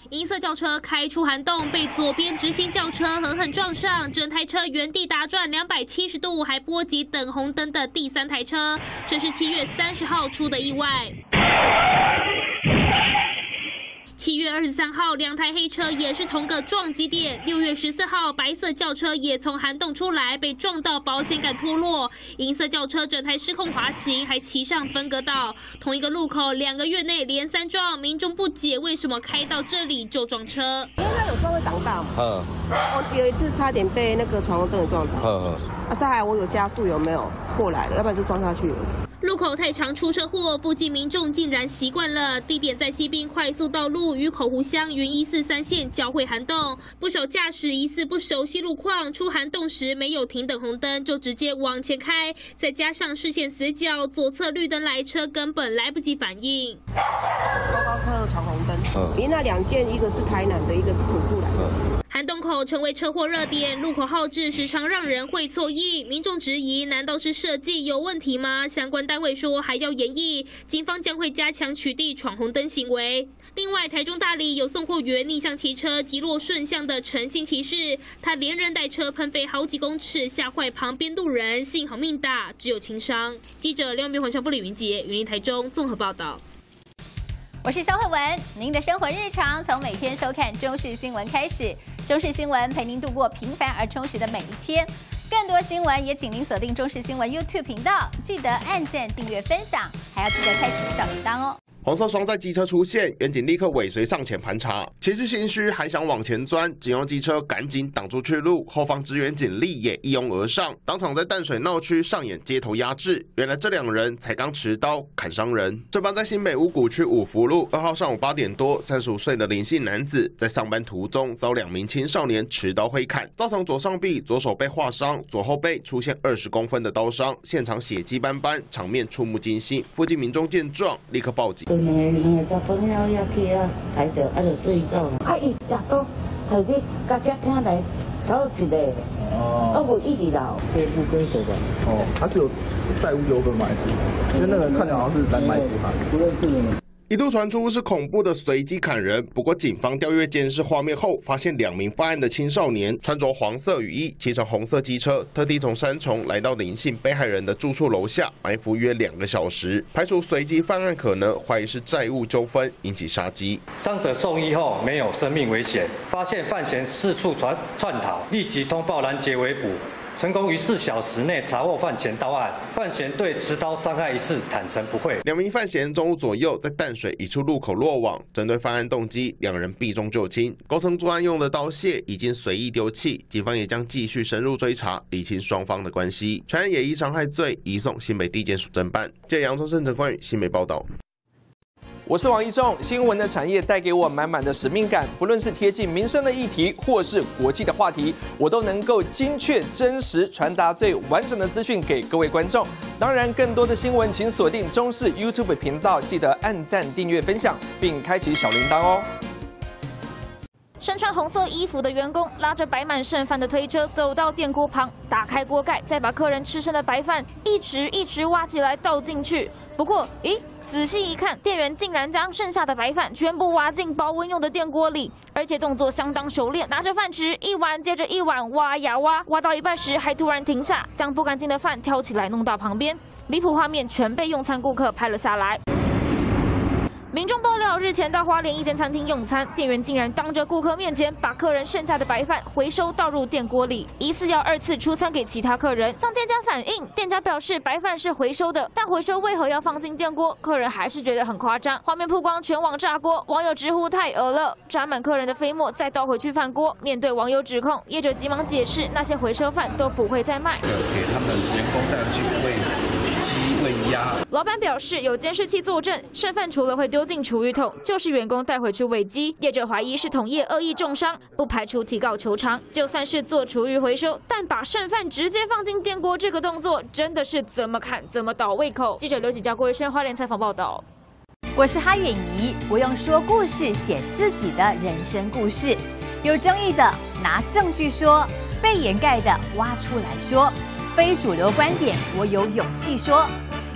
银色轿车开出涵洞，被左边直行轿车狠狠撞上，整台车原地打转270度，还波及等红灯的第3台车。这是7月30号出的意外。7月23号，2台黑车也是同个撞击点。6月14号，白色轿车也从涵洞出来，被撞到保险杆脱落。银色轿车整台失控滑行，还骑上分隔岛。同一个路口，2个月内连3撞，民众不解为什么开到这里就撞车。 因为它有时候会长大嘛。我有一次差点被那个闯红灯给撞到。是还好我有加速，有没有过来了？要不然就撞下去了。 路口太常出车祸，附近民众竟然习惯了。地点在西滨快速道路与口湖乡云143线交汇涵洞，不少驾驶疑似不熟悉路况，出涵洞时没有停等红灯就直接往前开，再加上视线死角，左侧绿灯来车根本来不及反应。 高客闯红灯，因为那2件，一个是台南的，一个是土库来的。 涵洞口成为车祸热点，路口号志时常让人会错意。民众质疑，难道是设计有问题吗？相关单位说还要研议，警方将会加强取缔闯红灯行为。另外，台中大里有送货员逆向骑车击落顺向的陈姓骑士，他连人带车喷飞好几公尺，吓坏旁边路人，幸好命大，只有轻伤。记者廖明环、小布李云杰，云林台中综合报道。 我是肖慧文，您的生活日常从每天收看中视新闻开始。中视新闻陪您度过平凡而充实的每一天。更多新闻也请您锁定中视新闻 YouTube 频道，记得按赞、订阅、分享，还要记得开启小铃铛哦。 红色双载机车出现，员警立刻尾随上前盘查，骑士心虚还想往前钻，警用机车赶紧挡住去路，后方支援警力也一拥而上，当场在淡水闹区上演街头压制。原来这2人才刚持刀砍伤人。这帮在新北五股区五福路2号上午8点多，35岁的林姓男子在上班途中遭2名青少年持刀挥砍，造成左上臂、左手被划伤，左后背出现20公分的刀伤，现场血迹斑斑，场面触目惊心。附近民众见状立刻报警。 两个查甫囝仔去抬着，就追走。伊也都后日甲只囝来走一个，无一直闹。背部跟手吧。 他是有债务纠纷吗？因为那个人看起来好像是来买股行，不认识的呢。 一度传出是恐怖的随机砍人，不过警方调阅监视画面后，发现2名犯案的青少年穿着黄色雨衣，骑乘红色机车，特地从三重来到林姓被害人的住处楼下埋伏约2个小时，排除随机犯案可能，怀疑是债务纠纷引起杀机。 伤者送医后没有生命危险，发现犯嫌四处窜逃，立即通报拦截围捕。成功于4小时内查获犯嫌到案，犯嫌对持刀伤害一事坦诚不讳。 2名犯嫌中午左右在淡水一处路口落网，针对犯案动机，2人避重就轻，构成作案用的刀械已经随意丢弃，警方也将继续深入追查，理清双方的关系。全案也依伤害罪移送新北地检署侦办。记者杨忠胜、陈冠宇新北报道。 我是王一仲，新闻的产业带给我满满的使命感，不论是贴近民生的议题，或是国际的话题，我都能够精确、真实传达最完整的资讯给各位观众。当然，更多的新闻请锁定中视 YouTube 频道，记得按赞、订阅、分享，并开启小铃铛哦。 身穿红色衣服的员工拉着摆满剩饭的推车走到电锅旁，打开锅盖，再把客人吃剩的白饭一直挖起来倒进去。不过，仔细一看，店员竟然将剩下的白饭全部挖进保温用的电锅里，而且动作相当熟练，拿着饭匙一碗接着一碗挖呀挖，挖到一半时还突然停下，将不干净的饭挑起来弄到旁边。离谱画面全被用餐顾客拍了下来。民众爆料，日前到花莲一间餐厅用餐，店员竟然当着顾客面前把客人剩下的白饭回收倒入电锅里，疑似要2次出餐给其他客人。向店家反映，店家表示白饭是回收的，但回收为何要放进电锅？客人还是觉得很夸张。画面曝光，全网炸锅，网友直呼太恶了，沾满客人的飞沫再倒回去饭锅。面对网友指控，业者急忙解释，那些回收饭都不会再卖， 给他们员工带回去喂鸭。 老板表示有监视器作证，剩饭除了会丢进厨余桶，就是员工带回去喂鸡。业者怀疑是同业恶意重伤，不排除提告求偿。就算是做厨余回收，但把剩饭直接放进电锅这个动作，真的是怎么看怎么倒胃口。记者刘启佳、郭维轩花莲采访报道。 我是哈远怡，我用说故事写自己的人生故事，有争议的拿证据说，被掩盖的挖出来说，非主流观点我有勇气说。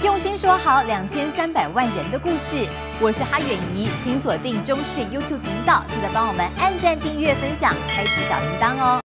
用心说好2300万人的故事。我是哈远怡，请锁定中视 YouTube 频道，记得帮我们按赞、订阅、分享，开启小铃铛哦。